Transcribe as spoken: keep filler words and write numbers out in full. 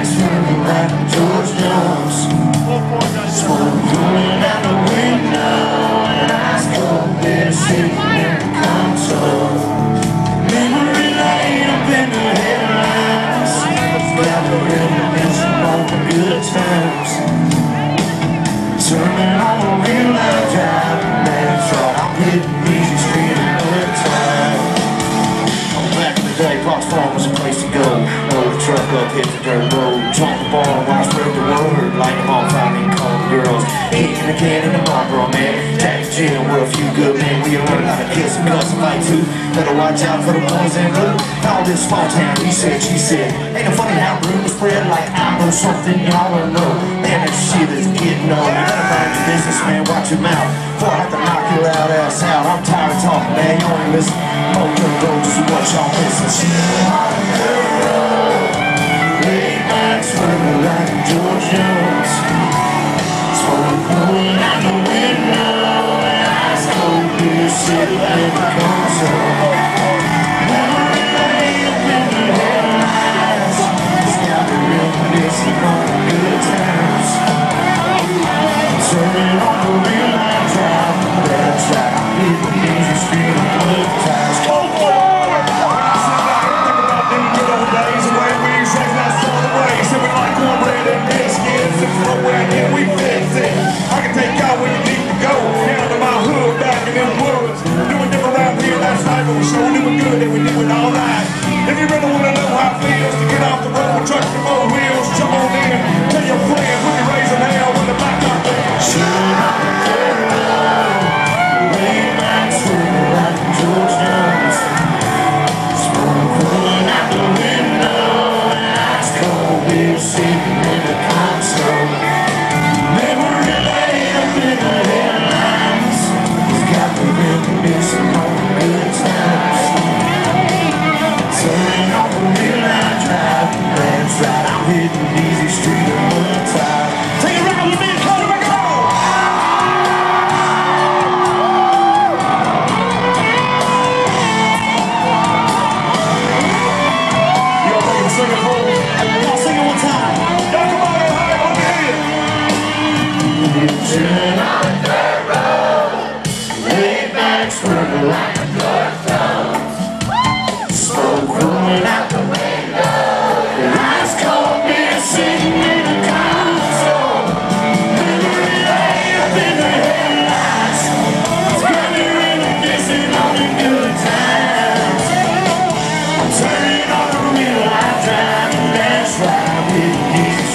swimming like George Jones. Smoke rolling out the window, and ice cold beer sitting in the console. Memory lane up in the headlines, got me reminiscing on the good times. Turning on the real life drive, that's right, I'm hitting easy street in good time. Back in the day, Fox Farm was a place to go. Load the truck up, hit the dirt road, jump the bar, watch spread the word, light them all, find and call the girls. Eating a can in the Marlboro, man. Jack Jill, we're a few good men. We learn how to kiss and cuss and fight too. Better watch out for the boys in blue. All this small town, he said, she said. Ain't it funny how rumors spread like I know something y'all don't know. Man, that shit is getting old. You better mind your business, man. Watch your mouth before I have to knock your loud ass out. I'm tired of talking, man. You only listen. Oh, good road, just what y'all missing. On the road, late night swimming like George Jones. Smoke blowing out the window, and ice cold beer sitting in the console. Memory lane up in the headlines, it's got me reminiscing on the good times. Turning on the real life drive, that's right, I'm hitting easy street in good times. If you really want to know how it feels to get off the road, truck the four wheels, jump on in, tell your friends we'll be raising hell when the back out there. Shooting on the dirt road, late night swimming like George Jones. Smoke rolling out the window, and ice cold beer sitting in the console. Memory lane up in the headlines, it's got me reminiscing on the good times. Turning on the real line drive, that's right, I'm hitting easy street in good time. Take it round with me, come on, come on! Y'all ready to sing it for me? Y'all sing it one time. Y'all come on in, high on your head. Turning on the dirt road, laid back, swimming like a George Jones. Smoke rolling out the window, and ice cold beer sitting in the console. Memory lane up in the headlights, it's got me reminiscing on the good times. I'm turning on the real life drive, and that's right, I'm hitting easy